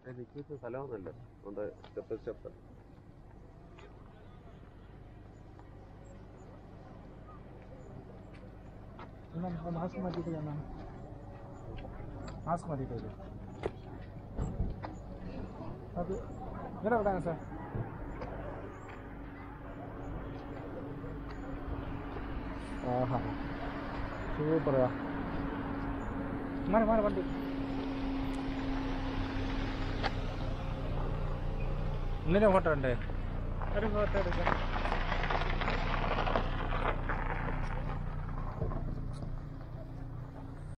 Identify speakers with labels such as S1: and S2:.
S1: നിൽക്കുന്ന സ്ഥലമൊന്നുമല്ല, അതുകൊണ്ട് step
S2: mask മാറ്റിയിട്ട് കാണാം. മാസ്ക് മാറ്റിയിട്ടില്ല. അത് ഇവിടെ എവിടെയാണ് സാർ? ആഹാ സൂപ്പറാ. മാറി വണ്ടി. ഇന്നലെ ഫോട്ടോ ഉണ്ടേ? ഒരു ഫോട്ടോ എടുക്കാം.